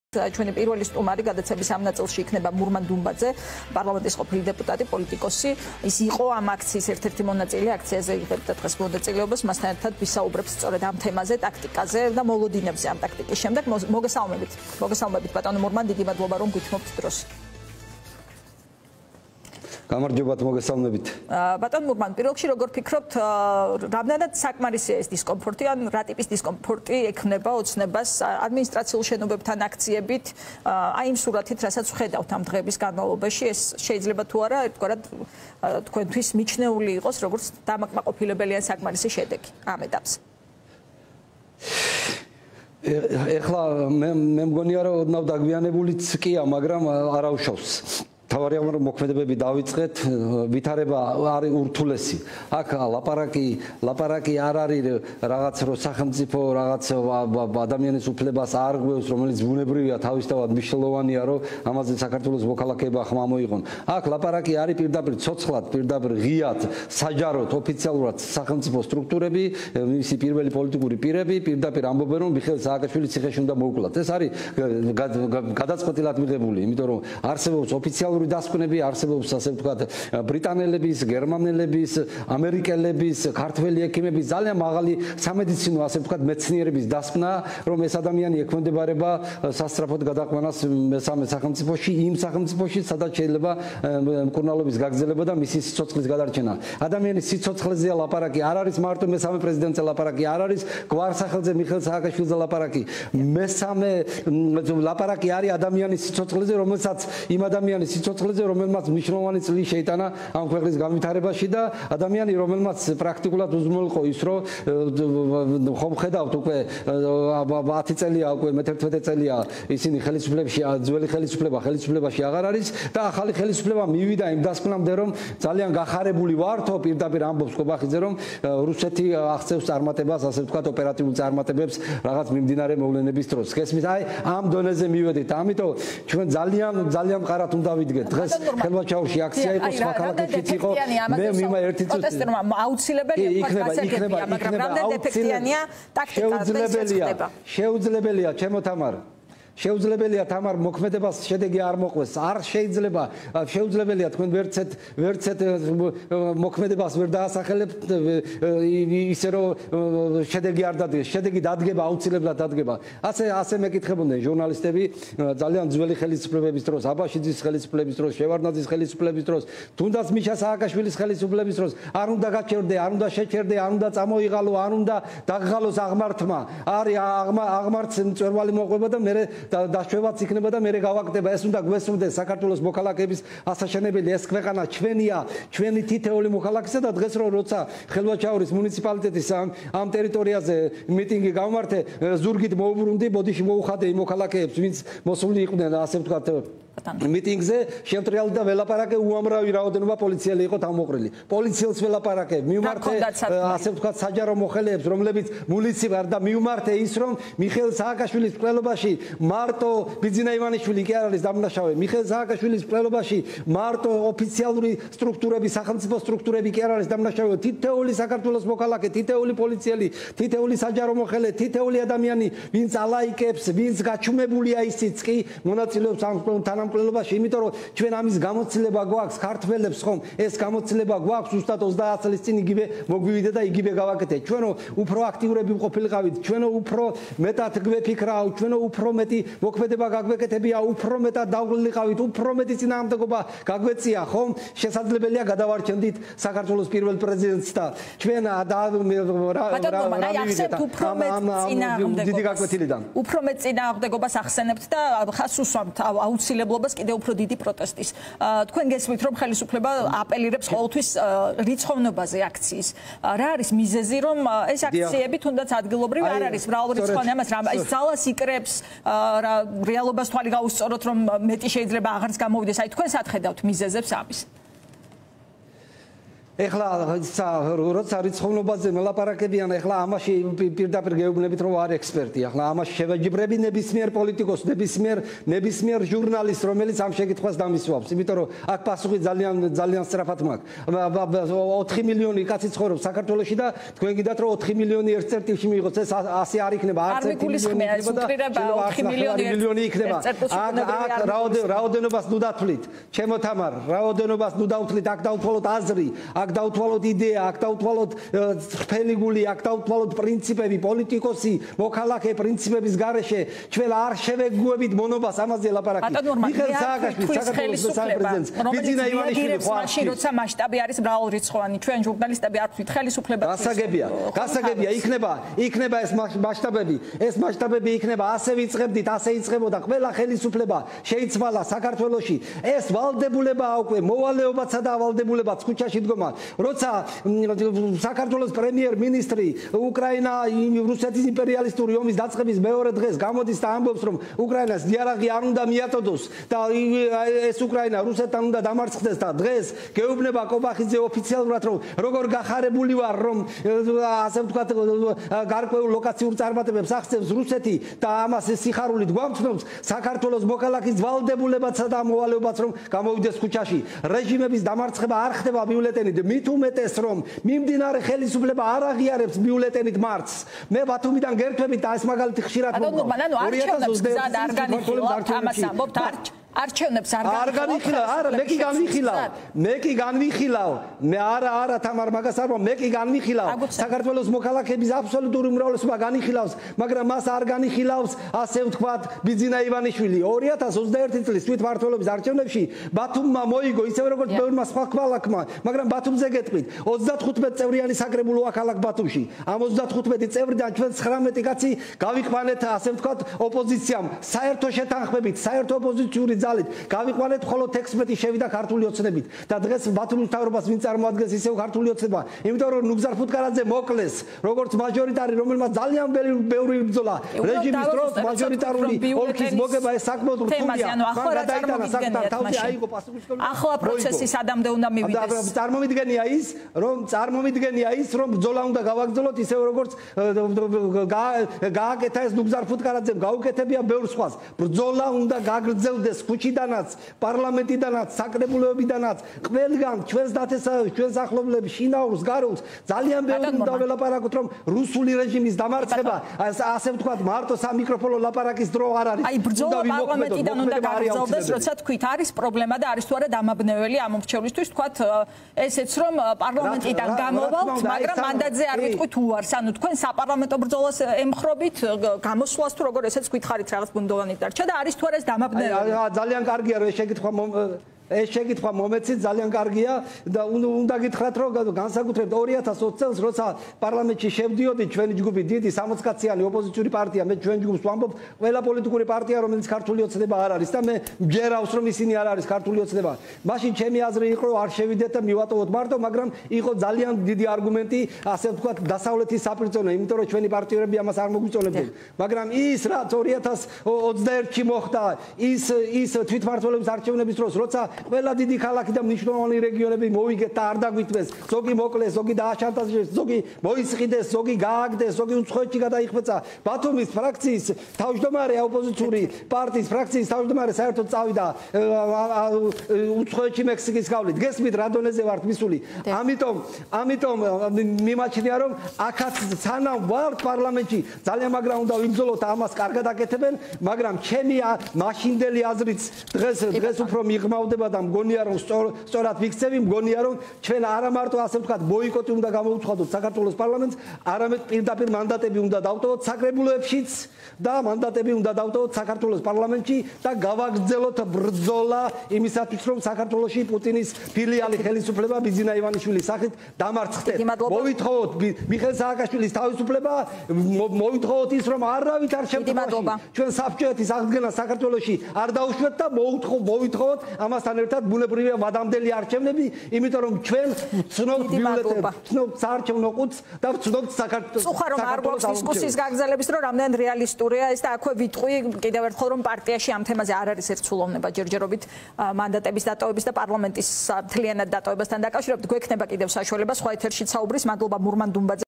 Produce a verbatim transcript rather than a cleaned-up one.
ჩვენი პირველი სტუმარი გადაცემის ამ ნაწილში იქნება მურმან დუმბაძე, პარლამენტის ყოფილი დეპუტატი, პოლიტიკოსი. ის იყო ამ აქციის ერთ-ერთი მონაწილე, აქციაზე იღებდა დღეს მონაწილეობას, მასთან ერთად ვისაუბრებს სწორედ ამ თემაზე, ტაქტიკაზე და მოლოდინებზე ამ ტაქტიკის შემდეგ. მოგესალმებით. მოგესალმებით ბატონო მურმან, დიდი მადლობა რომ გვითმობთ დროს. გამარჯობათ, მოგესალმებით. ბატონ მურმან, პირველ რიგში როგორ ფიქრობთ, რამდენად საკმარისია ეს დისკომფორტი, ან რა ტიპის დისკომფორტი ექნება ოცნებას ადმინისტრაციულ შენობებთან აქციებით, აი იმ სურათით, რასაც ვხედავთ ამ დღეების განმავლობაში, ეს შეიძლება თუ არა ერთგვარად თქვენთვის მიჩნეული იყოს, როგორც დამაკმაყოფილებელი ან საკმარისი შედეგი ამ ეტაპზე. ეხლა მე მგონია რომ ოდნავ დაგვიანებულიც კია, მაგრამ არ აუშავს. თავარი ამ მოქმედებები დავიწყეთ, ვითარება არის ურთულესი. აქ ლაპარაკი, ლაპარაკი არ არის რაღაც რო სახელმწიფო რაღაც ადამიანის უფლებას არ გვევს, რომელიც ბუნებრივია, თავისთავად მნიშვნელოვანია, რომ ამაზე საქართველოს მოქალაქეება ხმა მოიღონ. აქ ლაპარაკი არის პირდაპირ ცოცხლად, პირდაპირ ღიად, საჯაროდ, ოფიციალურად სახელმწიფო სტრუქტურები, მისი პირველი პოლიტიკური პირები პირდაპირ ამბობენ, რომ მიხეილ სააკაშვილის ციხეში უნდა მოუკლათ. ეს არის გადაწყვეტილად მიღებული, იმიტომ რომ არსებობს ოფიციალური დასკვნები, არსებობს ასე ვთქვათ ბრიტანელების, გერმანელების, ამერიკელების, ქართველი ექიმების ძალიან მაღალი სამედიცინო ასე ვთქვათ მეცნიერების დასკვნა, რომ ეს ადამიანი ექვემდებარება სასწრაფოდ გადაყვანას მესამე სახელმწიფოში, იმ სახელმწიფოში, სადაც შეიძლება მკურნალობის გაგრძელება და მისი სიცოცხლის გადარჩენა. ადამიანის სიცოცხლეზეა ლაპარაკი, არ არის მარტო მესამე პრეზიდენტზე ლაპარაკი, არ არის გვარსახელზე მიხეილ სააკაშვილზე ლაპარაკი. მესამე ლაპარაკი არის ადამიანის სიცოცხლეზე, რომელსაც იმ ადამიანის სიცოცხლეზე, რომელმაც მნიშვნელოვანი წვლილი შეიტანა ამ ქვეყნის განვითარებაში და ადამიანი, რომელმაც პრაქტიკულად უზრუნველყო ის, რომ ხომ ხედავთ უკვე ათი წელია, უკვე მეთერთმეტე წელია ისინი ხელისუფლებაში, ძველი ხელისუფლება ხელისუფლებაში აღარ არის და ახალი ხელისუფლება მივიდა იმ დასკვნამდე, რომ ძალიან გახარებული ვართო, პირდაპირ ამბობს კობახიძე, რომ რუსეთი აღწევს წარმატებას, ასე ვთქვათ, ოპერატიულ წარმატებებს რაღაც მიმდინარე მოვლენების დროს. გესმით, აი ამ დონეზე მივედით. ამიტომ ჩვენ ძალიან ძალიან მყარად უნდა ვიდგეთ. დღეს ხელვაჩაურში აქცია იყო, სხვა ქალაქებშიც იყო. მე მიმა ერთი წუთი აუცილებელია იქნება, იქნება, იქნება აუცილებელია ტაქტიკა. შეუძლებელია, შეუძლებელია, ჩემო თამარ. შეუძლებელია თამარ მოქმედებას შედეგი არ მოყვეს. არ შეიძლება, შეუძლებელია თქვენ ვერცეთ ვერცეთ მოქმედებას ვერ დაასახელებთ ისე რომ შედეგი არ დადგეს. შედეგი დადგება, აუცილებლად დადგება. ასე ასე მეკითხებოდნენ ჟურნალისტები ძალიან ძველი ხელისუფლებების დროს, აბაშიძის ხელისუფლების დროს, შევარდნაძის ხელისუფლების დროს, თუნდაც მიშა სააკაშვილის ხელისუფლების დროს, არ უნდა გაჩერდე, არ უნდა შეჩერდე, არ უნდა წამოიღალო, არ უნდა დაგღალოს აღმართმა. არის აღმართს მწვერვალი მოყვება და მე დაშვებაც იქნება და მე გავაკეთება. ეს უნდა გვესწრდეს საქართველოს მოქალაქეების ასაშენებელი. ეს ქვეყანა ჩვენია, ჩვენი თითეული მოქალაქისა და დღეს რო როცა ხელვაჩაურის მუნიციპალიტეტის ამ ტერიტორიაზე მიტინგი გავმართე, ზურგით მოუბრუნდი, ბოდიში მოუხადე იმ მოქალაქეებს, ვინც მოსული იყვნენ ასე ვთქვათ მიტინგზე, შემტრიალდი და ველაპარაკე, უამრავი რაოდენობა პოლიციელი იყო თავმოყრილი. პოლიციელს ველაპარაკე, მივმართე ასე ვთქვათ საჯარო მოხელეებს, რომლებიც მუნიციპალ არ და მივმართე ის, რომ მიხეილ სააკაშვილის მკვლელობაში მარტო ბიძინა ივანიშვილი კი არ არის დამნაშავე. მიხეილ სააკაშვილის მკვლელობაში მარტო ოფიციალური სტრუქტურები, სახელმწიფო სტრუქტურები კი არ არის დამნაშავე. თითეული საქართველოს მოქალაქე, თითეული პოლიციელი, თითეული საჯარო მოხელე, თითეული ადამიანი, ვინც ალაიკებს, ვინც გაჩუმებულია ისიც კი მონაწილეობს ამ თანამკვლელობაში, იმიტომ რომ ჩვენ ამის გამოცდილება გვაქვს ქართველებს, ხომ? ეს გამოცდილება გვაქვს ზუსტად ოცდაათ წლის წინ იგივე მოგვივიდა და იგივე გავაკეთეთ. ჩვენო უფრო აქტიურები ვყოფილიყავით, ჩვენო უფრო მეტად გვეფიქრაო, ჩვენო უფრო მეტი მოქმედება გაგვეკეთებია, უფრო მეტად დავღლილიყავით, უფრო მეტი წინააღმდეგობა გაგვეწია, ხომ? შესაძლებელია გადავარჩენდით საქართველოს პირველ პრეზიდენტს და ჩვენ დიდი გაკვეთილიდან. უფრო მეტ წინააღმდეგობას ახსენებთ და ხას უსვამთ აუცილებლობას კიდევ უფრო დიდი პროტესტის. თქვენ გესმით, რომ ხელისუფლება აპელირებს ყოველთვის რიცხოვნობაზე აქციის. რა არის მიზეზი, რომ ეს აქციები თუნდაც ადგილობრივი არ არის მრავალრიცხოვანი, ამას რა ის ძალას იკრებს, რეალობას თვალი გაუსწოროთ, რომ მეტი შეიძლება აღარც გამოვიდეს. აი თქვენ სად ხედავთ მიზეზებს ამის? ეხლა როცა რიცხოვნობაზე მელაპარაკებიან, ეხლა ამაში პირდაპირ გეუბნებით რომ არ ექსპერტი. ეხლა ამაში შევაჯიბრები ნებისმიერ პოლიტიკოს, ნებისმიერ ნებისმიერ ჟურნალისტს, რომელიც ამ შეკითხვას დამისვამს, იმიტომ რომ აქ პასუხი ძალიან ძალიან სწრაფად მაქვს. ოთხი მილიონი კაცი ცხოვრობს საქართველოში და თქვენ გიდათ რომ ოთხი მილიონი ერთ წერტილში მიიღოს, ეს ასე არ იქნება, არც ერთი მილიონი იქნება და ოთხი მილიონი იქნება. აქ რაოდენობას ნუ დათვლით. ჩემო თამარ, რაოდენობას ნუ დავთვლით, აქ დავთვალოთ აზრი, აქ დავთვალოთ იდეა, აქ დავთვალოთ ხფელი გული, აქ დავთვალოთ პრინციპები, პოლიტიკოსი, მოქალაქე პრინციპების გარეშე ჩვენ არ შევეგუებით მონობას ამაზე ლაპარაკი. მიხეილ სააკაშვილის საქართველოს პრეზიდენტს, ბიძინა ივანიშვილი ხო არ მაშინ როცა მასშტაბი არის მრავალრიცხოვანი, ჩვენ ჟურნალისტები არ ვთქვით ხელისუფლება. გასაგებია, გასაგებია, იქნება, იქნება ეს მასშტაბები, ეს მასშტაბები იქნება, ასე ვიწყებდით, ასე იწყებოდა ყველა ხელისუფლება შეიცვალა საქართველოში. ეს ვალდებულებაა უკვე, მოვალეობაცა და ვალდებულებაც ქუჩაში დგომა. როცა საქართველოს პრემიერ-მინისტრი უკრაინა რუსეთის იმპერიალისტური ომის დაწყების მეორე დღეს გამოდის და ამბობს, რომ უკრაინას იარაღი არ უნდა მიაწოდოს და ეს უკრაინა რუსეთთან უნდა დამარცხდეს და დღეს გეუბნება კობახიძე ოფიციალურად, რომ როგორ გახარებული ვარ, რომ ასე ვთქვათ, გარკვეულ ლოკაციურ წარმატებებს აღწევს რუსეთი და ამას სიხარულით გვამცნობს საქართველოს მოქალაქის ვალდებულებაცა და მოვალეობაც, რომ გამოვიდეს ქუჩაში. რეჟიმების დამარცხება არ ხდება ბიულეტენით, მით უმეტეს რომ მიმდინარე ხელისუფლება არ აღიარებს ბიულეტენით მარცხს. მე ბათუმიდან გერთვებით და ეს მაგალითი ხშირად მოგვა. ანუ არჩევნებს გზად არ განიხილავთ, ამას ამბობთ, არჩევნებს არ არ განიხილავ, არა, მე კი განვიხილავ. მე კი განვიხილავ. მე არა, არა, თამარ მაგას არ ვამბობ, მე კი განვიხილავ. საქართველოს მოქალაქეების აბსოლუტური უმრავლესობა განიხილავს, მაგრამ მას არ განიხილავს, ასე ვთქვათ, ბიძინა ივანიშვილი. ორი ათას ოცდაერთი წლის თვითმმართველობის არჩევნებში ბათუმმა მოიგო, ისევე როგორც ბევრმა სხვა ქალაქმა, მაგრამ ბათუმზე გეტყვით, ოცდათხუთმეტი წევრიანი საკრებულოა ქალაქ ბათუმში. ამ ოცდათხუთმეტი წევრიდან ჩვენ ცხრამეტი კაცი გავიყვანეთ, ასე ვთქვათ, ოპოზიციამ, საერთო შეთანხმებით, საერთო ოპოზიციური ძალით გავიყვანეთ, მხოლოდ ექვსმეტი შევიდა ქართული ოცნებით და დღეს ბათუმის მთავრობას ვინ წარმოადგენს ისევ ქართული ოცნება, იმიტომ რომ ნუგზარ ფუტკარაძე მოკლეს, როგორც მაჟორიტარი, რომელმაც ძალიან ბევრი იბრძოლა რეჟიმის დროს, მაჟორიტარული ოლქის მოგება ეს საკმაოდ რთულია. მან გადაიტანა საკუთარ თავზე, აიღო პასუხისმგებლობა. ახლა პროცესი სადამდე უნდა მივიდეს. წარმომიდგენია ის, რომ წარმომიდგენია ის, რომ ბრძოლა უნდა გავაგრძელოთ, ისევ როგორც გააკეთა ეს ნუგზარ ფუტკარაძემ, გაუკეთებია ბევრ სხვას. ბრძოლა უნდა გაგრძელდეს ქუჩიდანაც, პარლამენტიდანაც, საკრებულოებიდანაც, ყველგან ჩვენს დათესავებს, ჩვენს ახლობლებს, შინაურს, გაროულს ძალიან ბევრი უნდა ველაპარაკოთ, რომ რუსული რეჟიმის დამარცხება, ასე ვთქვათ, მარტო სამიკროფონო ლაპარაკის დრო არ არის. აი, ბრძოლა პარლამენტიდან უნდა გაგრძელდეს, როცა თქვით, არის პრობლემა და არის თუ არა დამაბნეველი ამ მრჩევლისთვის, თქვათ, ესეც რომ პარლამენტიდან გამოვალთ, მაგრამ მანდატზე არ ვიტყვით უარს. ანუ თქვენ საპარლამენტო ბრძოლას ემხრობით, გამოსვლას თუ როგორ ესეც გითხარით რაღაც ბუნდოვანი დარჩა და არის თუ არა ეს დამაბნეველი. ძალიან კარგია რომ ეს შეკითხვა ეს შეკითხვა მომეცით, ძალიან კარგია და უნდა გითხრათ რომ განსაკუთრებით ორი ათას ოცი წელს როცა პარლამენტში შევდიოდი ჩვენი ჯგუფი დიდი სამოცკაციანი ოპოზიციური პარტია, მე ჩვენ ჯგუფს ვამბობ, ყველა პოლიტიკური პარტია რომელიც ქართული ოცნება არ არის და მე მჯერავს რომ ისინი არ არის ქართული ოცნება. მაშინ ჩემი აზრი იყო რომ არ შევიდეთ და მივატოვოთ მარტო, მაგრამ იყო ძალიან დიდი არგუმენტი, ასე ვთქვათ, დასავლეთის საპირწონე, იმიტომ რომ ჩვენი პარტიები ამას არ მოგვიწონებდნენ. მაგრამ ის რაც ორი ათას ოცდაერთში მოხდა, ის ის თვითმმართველობის არჩევნების დროს, როცა ყველა დიდი ქალაქი და მნიშვნელოვანი რეგიონები მოიგეთ და არ დაგვითმეს, ზოგი მოკლეს, ზოგი დააშანტაჟეს, ზოგი მოისყიდეს, ზოგი გააგდეს, ზოგი უცხოეთში გადაიხვეწა. ბათუმის ფრაქციის თავმჯდომარე ოპოზიციური პარტიის ფრაქციის თავმჯდომარე საერთოდ წავიდა უცხოეთში მექსიკის გავლით. გესმით რა დონეზე ვართ მისული. ამიტომ, ამიტომ მიმაჩნია რომ აქაც სანამ ვართ პარლამენტში, ძალიან მაგრა უნდა ვიბრძოლოთ, ამას კარგად აკეთებენ, მაგრამ ჩემი მაშინდელი აზრიც დღეს დღეს უფრო მიღმავდება და მგონია რომ სწორად ვიქცევი, მგონია რომ ჩვენ არა მარტო ასე ვთქვათ ბოიკოტი უნდა გამოვუცხადოთ საქართველოს პარლამენტს, არამედ პირდაპირ მანდატები უნდა დავტოვოთ საკრებულოებშიც და მანდატები უნდა დავტოვოთ საქართველოს პარლამენტში და გავაგრძელოთ ბრძოლა იმისათვის რომ საქართველოში პუტინის ფილიალი ხელისუფლება ბიძინა ივანიშვილის სახით დამარცხდეს. მოვითხოვოთ მიხეილ სააკაშვილის თავისუფლება, მოვითხოვოთ ის რომ არავით არ შემთხვევაში ჩვენ საბჭოეთის აღდგენა საქართველოში არ დაუშვეთ და მოვითხოვოთ ამასთან ერთად ბუნებრივია ვადამდელი არჩევნები, იმიტომ რომ ჩვენ ვცნობთ ბიულეტენს, ვცნობთ საარჩევნო ყუთს და ვცნობთ საქართველოს. უხარ რომ არ გვაქვს დისკუსიის გაგრძელების დრო, რამდენად რეალისტურია ეს და აქვე ვიტყვი კიდევ ერთხელ რომ პარტიაში ამ თემაზე არ არის ერთსულოვნება ჯერჯერობით მანდატების დატოვების და პარლამენტის მთლიანად დატოვებასთან დაკავშირებით. გვექნება კიდევ საშუალება სხვა ეთერშიც საუბრის. მადლობა მურმან დუმბაძე.